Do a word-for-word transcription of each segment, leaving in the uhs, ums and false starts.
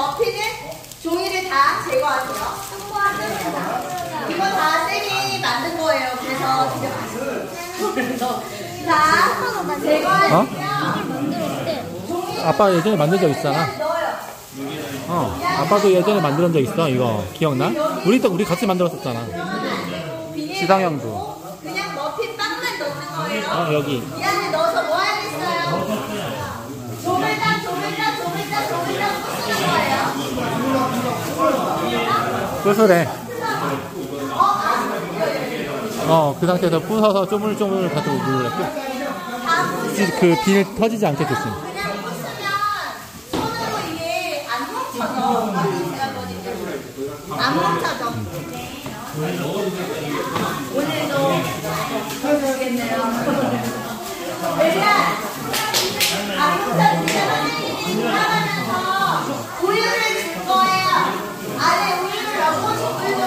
머핀은 종이를 다 제거하세요. 이거 다 쌤이 만든 거예요. 그래서 되게 맛있어요. 자, 제거하시면 어? 아빠 예전에 만든 적 있잖아. 어, 아빠도 예전에 만든 적 있어. 이거 기억나? 우리 또 우리 같이 만들었었잖아. 지상형도. 그냥 머핀 빵만 넣는 거예요. 어, 여기. 이 안에 넣어서 뭐 하겠어요? 조물딱, 조물딱, 조물딱, 조물딱 부수는 거예요. 부수래. 어, 그 상태에서 부숴서 쪼물쪼물 가지고 물을 냈고. 그 비닐 터지지 않게 조심. 그냥 부수면 손으로 이게 안 뭉쳐져. 안 뭉쳐져. 오늘도 보여주겠네요. 일단 안 뭉쳐지면 선생님이 돌아가면서 우유를 줄 거예요. 안에 우유를 넣고 물 좀.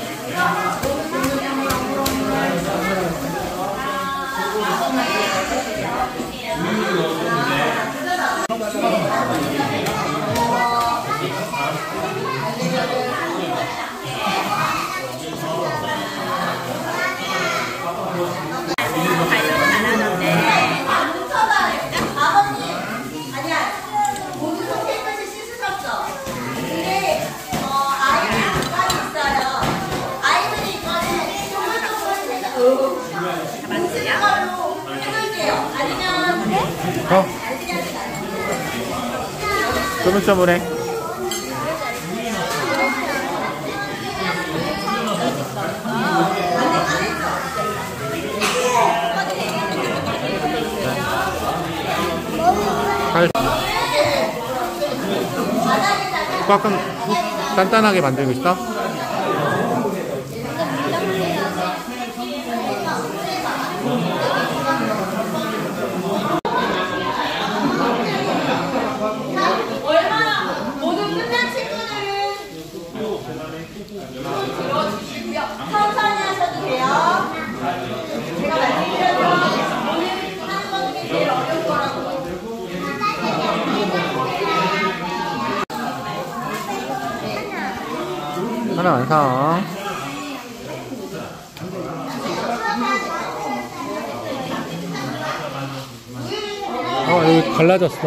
어? 쪼물쪼물해. 꽉 단단하게 만들고 있어? 천천히 하셔도 돼요. 제가 말씀드렸죠. 오늘 하는 것 중에 제일 어려운 거라고. 하나 완성. 어, 여기 갈라졌어.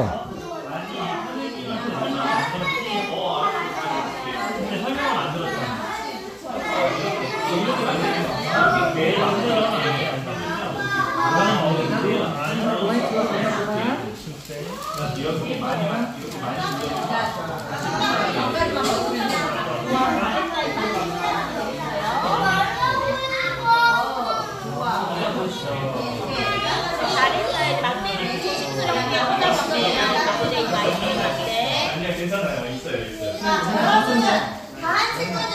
잘했어요. 막대를 조심스럽게 혼자 먹으면 막대 이거 아이템 막대. 아니야, 괜찮아요. 있어요, 있어요. 여러분은 다 한 친구는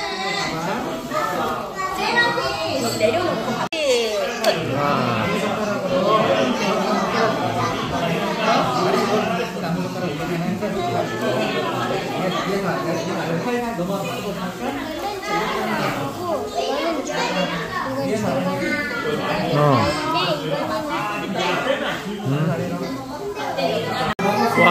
쌤한테 내려놓고 어. 음. 와.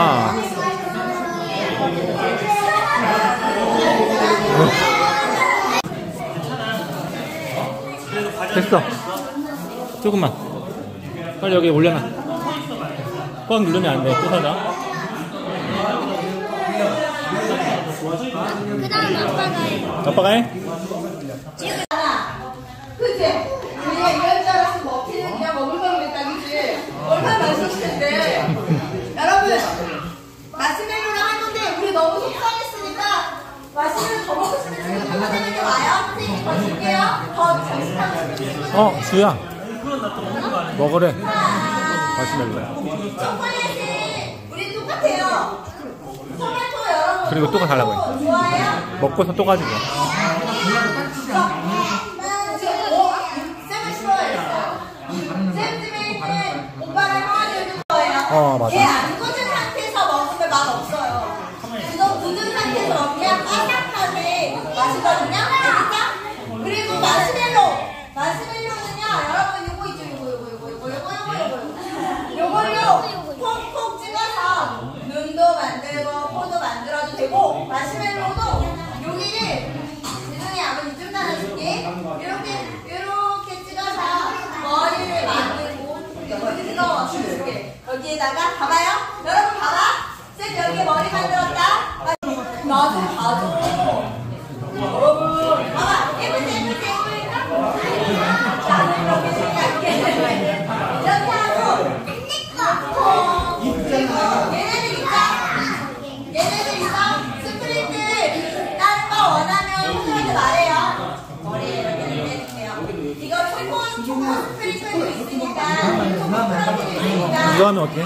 됐어. 조금만. 빨리 여기 올려놔. 꽉 누르면 안 돼. 부서져. 그 다음 아빠가 해. 아빠가 해? 그치? 그냥 이런 줄 알았으면 머핀은 그냥 먹을 걸 그랬다, 그치? 얼마나 맛있을 텐데. 여러분, 마시멜로랑 할 건데, 우리 너무 속상했으니까, 마시멜로 더 먹고 싶은 친구 선생님이 와요. 선생님 더 줄게요. 더 정식하고 싶은 친구. 어, 주야. 먹으래. 마시멜로야. 초콜릿이 우리 똑같아요. 토마토 여러분. 그리고 또 달라고 해. 좋아해요? 먹고서 또 가지고. 쌤을 싫어했어요. 쌤 집에 있는 오빠랑 형아들 줄 거예요. 어, 맞아. 걔 안 굳은 상태에서 먹으면 맛 없어요. 그거 굳은 상태에서 먹으면 바삭하게 맛있거든요. 알겠죠? 그리고 마시멜로. 마시멜로는요, 여러분 요거 있죠, 요거, 요거, 요거, 요거, 요거, 요거, 요거. 요걸로 콕콕 찍어서 눈도 만들고 코도 만들어도 되고 마시멜로도 여기를 지중이 아버님 좀 나눠줄게. 이렇게 이렇게 찍어서 머리를 만들고 여기 넣어줄게. 여기에다가 봐봐요. 여러분 봐봐. 쌤 여기에 머리 만들었다. 나도 봐줘. 여러분 봐봐. 예쁘지 예쁘지. 나는 이렇게 생각해. 이렇게 하고 그리고 얘네들 있다. 얘네들 있어. 스프린트 다른 거 원하면 선생님한테 말해요. 머리에 이렇게 해줄게요. 이거 초코 초코 스프린트도 있으니까 초코 프라틴도 있으니까 이거 하면 어때?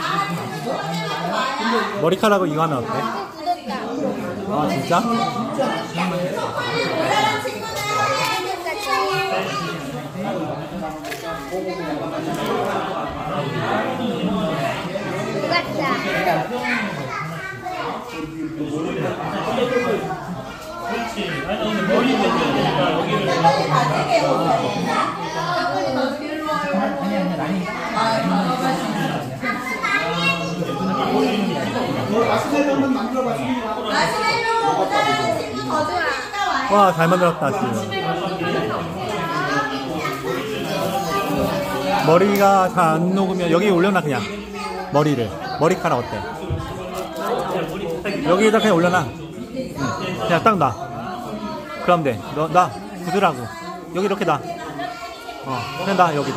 머리카락으로 이거 하면 어때? 아 진짜? 초콜릿 모자란 친구는 허리에 있는 그렇지. 아니 오늘 머리 만들니까 여기를 빨리 가지게 초콜릿 넣어서 일로 와요. 아니 아니 아니. 아 마시멜로 한번 만들어봤습니다. 마시멜로 모자라는 친구 더 주니까 와요. 와 잘 만들었다 지금. 머리가 잘 안 녹으면 여기 올려놔 그냥 머리를 머리카락 어때? 여기에다 그냥 올려놔. 응. 그냥 딱 놔. 그럼 돼. 너 나 굳으라고. 여기 이렇게 놔. 어 그냥 놔 여기다.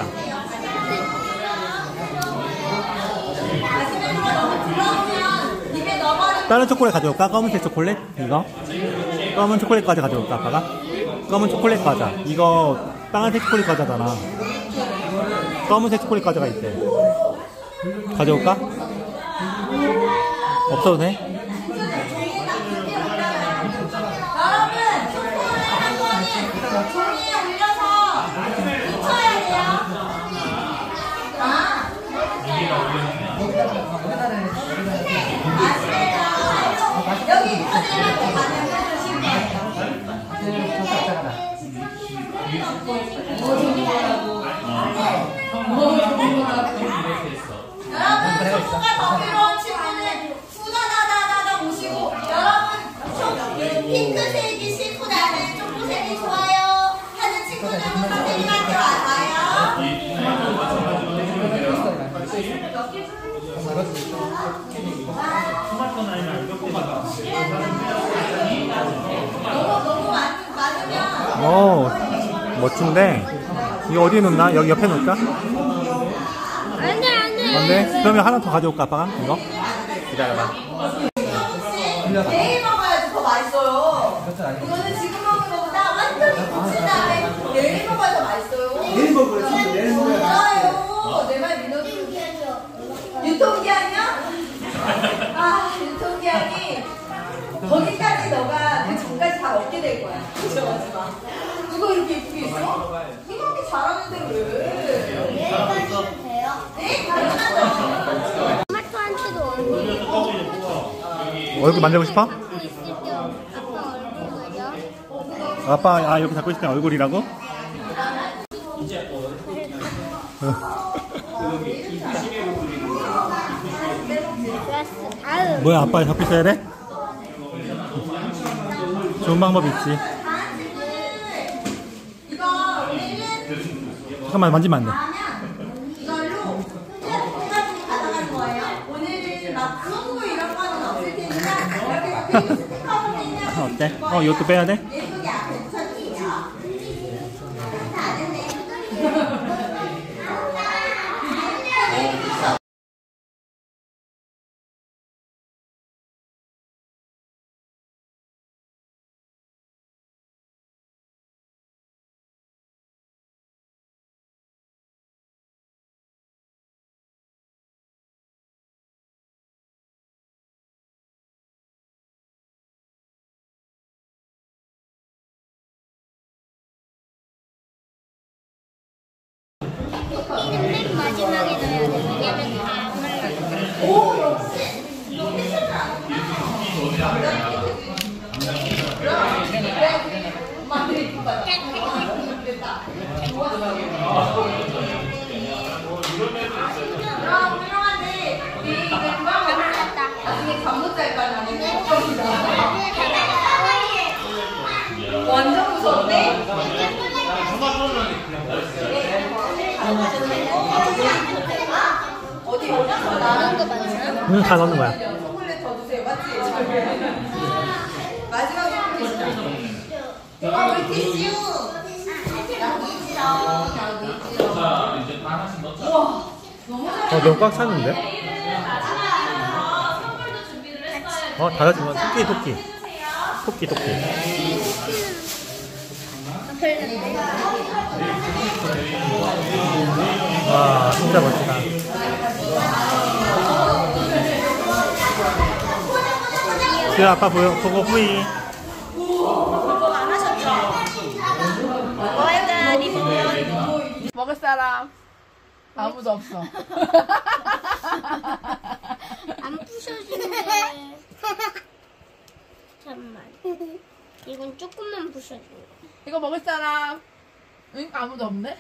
마시멜로가 너무 부러우면 입에 넣어버리면 다른 초콜릿 가져올까? 검은색 초콜릿? 이거? 검은 초콜릿 과자 가져올까 아빠가? 검은 초콜릿 과자. 이거 빨간색 초콜릿 과자잖아. 검은색 초콜릿 과자가 있대. 가져올까? 없어도 돼? 여러분 초코를 한 번에 종이에 올려서 붙여야 돼요. 아 마시멜로 여기 선생님한테 가면 주실 거예요. 여러분 초코가 더 필요한 친구는 후다다다다다 보시고 여러분 초 핑크색이 싫고 나는 초코색이 좋아요 하는 친구는 선생님한테 와봐요. 스마트폰 아니면 이렇게 너무 너무 많, 많으면 오 멋진데 이거 어디에 놓나? 여기 옆에 놓을까? 안돼 안돼. 안돼? 그러면 하나 더 가져올까 아빠가? 이거? 기다려봐. 혹시 내일 먹어야지 더 맛있어요. 이거는 지금 먹는 것보다 완전히 굳힌 다음에 내일 먹어야 더 맛있어요. 내일 먹어야지. 내일 먹어야지. 좋아요. 내 말 믿어주세요. 유통기한이요? 아 유통기한이 거기까지 너가 그 전까지 다 먹게 될 거야. 걱정하지 마. 누가 이렇게 예쁘게 있어? 이렇게 잘하는데 왜? 내일까지는 돼요? 네? 당연하죠. 토마토한테도 얼굴 얼굴 만들고 싶어? 잡고 있을 때 아빠 얼굴 그려. 아빠 아 이렇게 잡고 있을 때 얼굴이라고? 좋았어. 다음. 뭐야 아빠 잡고 있어야 돼? 좋은 방법 있지. 이거 오늘은 잠깐만 만지면 안 돼. 하면 이걸로 해가지고 가져가는 거예요. 오늘은 막 그런 거 이런 거는 없을 테니까 이렇게 그 스티커로 있는 어때? 어 이것도 빼야 돼? 예쁘게 앞에 붙여주세요. 다 됐네. 맨 마지막에 넣어야 돼. 왜냐면 다 올라가. 오 역시 너 패션을 아는구나. 그래 엄마 데리고 가자. 됐다. 그럼 훌륭한데 우리 이제 그만 먹자. 나중에 잠 못 잘 거야 나는 걱정이다. 넣은 거 맞아요? 응, 다 넣는 거야. 초콜릿 더 주세요. 맞지? 마지막 초콜릿. 아, 우리 티슈. 여기 있지롱. 여기 있지롱. 자, 이제 반 하나씩 넣자. 우와. 너무 잘. 어, 너무 꽉 찼는데? 어, 닫아주면 토끼, 토끼. 토끼, 토끼. 와, 진짜 멋지다. 지금 아빠 보여, 보고 후이. 안 하셨죠? 뭐야, 리본. 먹을 사람 아무도 없어. 안 부셔지네. 잠깐만. 이건 조금만 부셔줘. 이거 먹을 사람? 응? 아무도 없네?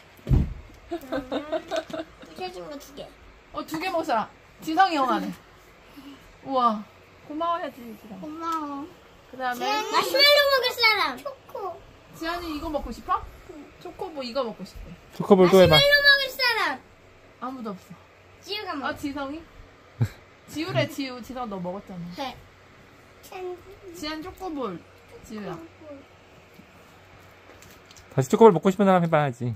부셔진 거 두 개. 어, 두 개 먹을 사람. 지성이 형 안에. 우와. 고마워야지, 지성. 고마워. 그 다음에. 마시멜로 먹을 사람. 초코. 지안이 이거 먹고 싶어? 초코 뭐 이거 먹고 싶대. 초코볼 또 해봐. 마시멜로 먹을 사람. 아무도 없어. 지우가 먹어. 아, 지성이? 지우래, 지우. 지성 너 먹었잖아. 네. 지안 초코볼. 지우야. 다시 초코볼 먹고 싶은 사람 해봐야지.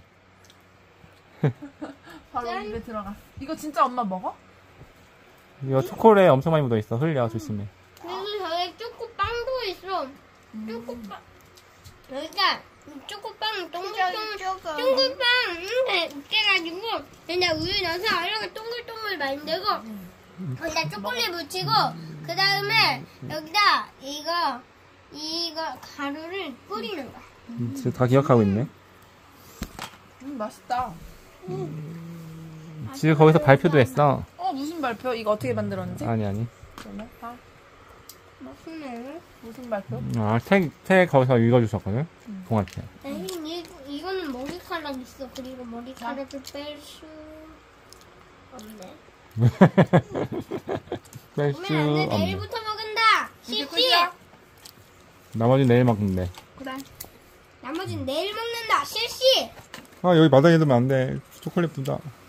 바로 짠. 입에 들어가. 이거 진짜 엄마 먹어? 이거 초콜릿 엄청 많이 묻어있어. 흘려, 조심해. 그리고 저기 초코빵도 있어. 초코빵. 그러니까 초코빵 동글동글 초코빵 이렇게 으깨가지고 그냥 우유 넣어서 이렇게 동글동글 만들고 거기다 초콜릿 묻히고 그 다음에 여기다 이거 이거 가루를 뿌리는 거야. 음, 진짜 다 기억하고 있네. 음, 맛있다. 지금 거기서 발표도 했어. 어, 무슨 발표? 이거 어떻게 만들었는지? 아니, 아니. 그러면? 아, 맛있네. 무슨 발표? 아, 책, 책 거기서 읽어주셨거든? 동화책. 에이, 이, 이거는 머리카락 있어. 그리고 머리카락을 뺄 수 없네. 뺄 수 그러면 안 돼. 없네. 내일부터 먹은다. 이게 실시. 끝이야? 나머지 내일 먹는데. 그래. 나머지는 내일 먹는다. 실시. 아, 여기 바닥에 두면 안 돼. 초콜릿 부다.